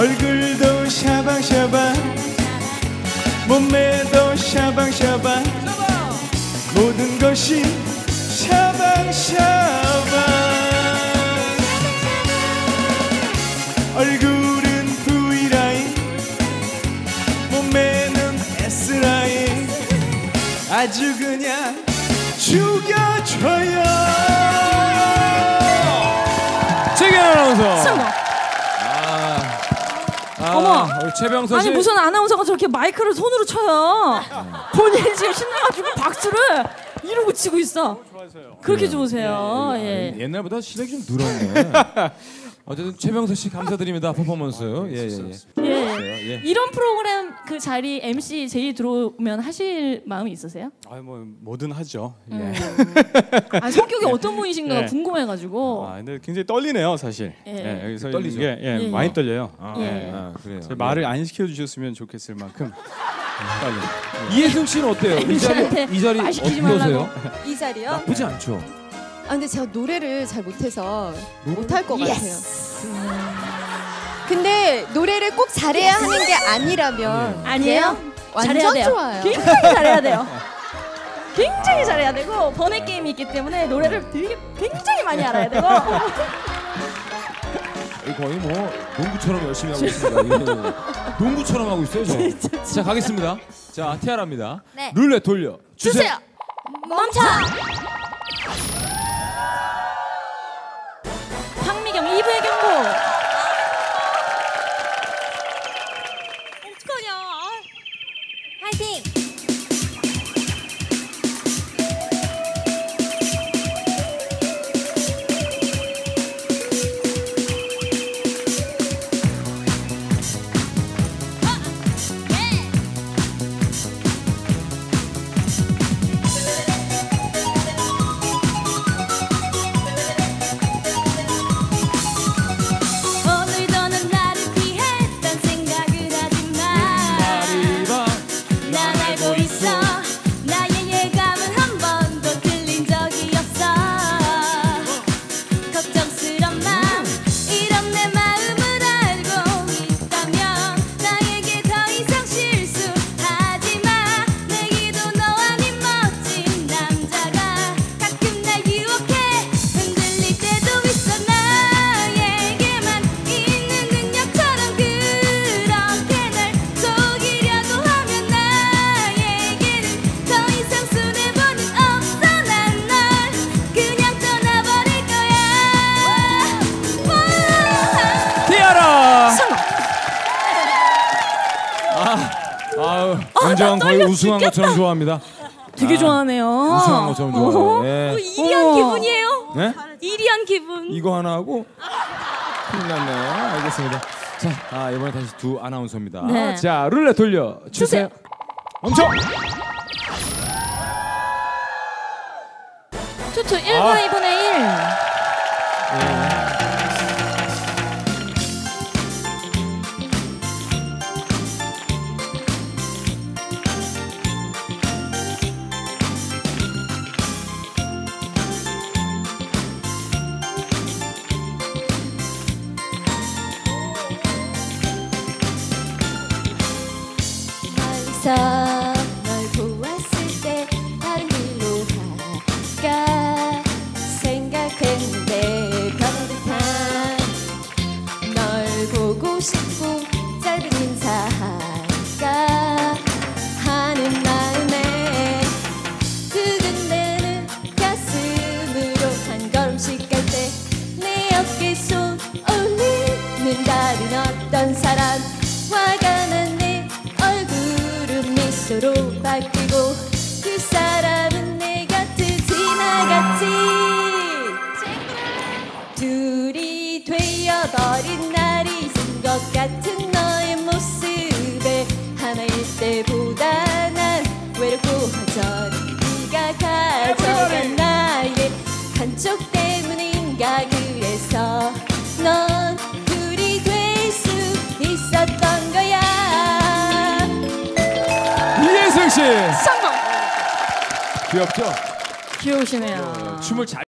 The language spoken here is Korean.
얼굴도 샤방샤방 몸매도 샤방샤방 모든 것이 샤방샤방 얼굴은 V라인 몸매는 S라인 아주 그냥 죽여줘요. 최경 아나운서. 어머, 우리 최병서 씨. 아니 무슨 아나운서가 저렇게 마이크를 손으로 쳐요. 본인이 지금 신나가지고 박수를 이러고 치고 있어. 그렇게 좋으세요. 예. 옛날보다 실력이 좀 늘었네. 어쨌든 최병서 씨 감사드립니다. 퍼포먼스. 예. 이런 프로그램 그 자리 MC 제이 들어오면 하실 마음이 있으세요? 뭐 뭐든 하죠. 성격이 어떤 분이신가 궁금해가지고. 근데 굉장히 떨리네요, 사실. 여기서 떨리죠. 많이 떨려요. 그래요. 말을 안 시켜주셨으면 좋겠을 만큼 떨려요. 이혜승 씨는 어때요? 이 자리 어떠세요? 이 자리요? 나쁘지 않죠. 근데 제가 노래를 잘 못해서 못할 것 같아요. 근데 노래를 꼭 잘해야 하는 게 아니라면 아니에요? 완전 잘해야 돼요. 좋아요. 굉장히 잘해야 돼요. 굉장히 잘해야 되고 번외 게임이 있기 때문에 노래를 되게 굉장히 많이 알아야 되고. 거의 뭐 농구처럼 열심히 하고 있습니다. 농구처럼 하고 있어요, 저. 자, 가겠습니다. 자, 티아라입니다. 네. 룰렛 돌려 주세요. 멈춰. 황미경 2부의 경고. 어떡하냐. 화이팅. 완전 거의 우승한 것처럼 좋아합니다. 되게 좋아하네요. 우승한 것처럼 좋아해요. 예. 1위한 기분이에요. 네? 1위한 기분. 이거 하나 하고 큰일 났네요. 알겠습니다. 자, 이번에 다시 두 아나운서입니다. 네. 자, 룰렛 돌려 주세요. 멈춰. 투투 1과 2분의 1. 널 보았을 때 다른 길로 갈까 생각했는데 변듯한 널 보고 싶고 짧은 인사할까 하는 마음에 두근대는 가슴으로 한 걸음씩 갈 때 내 어깨 손 올리는 다른 어떤 사람 화가 난 내 얼굴은 미소로 바뀌고 그 사람은 내 곁을 지나갔지. 둘이 되어버린 날이 있은 것 같은 너의 모습에 하나일 때보다 난 외롭고 허전히 네가 가져간 나의 한쪽 때문인가. 그래서 넌 둘이 될 수 있었던 거야. 이혜승 씨 성공. 귀엽죠? 귀여우시네요. 춤을 잘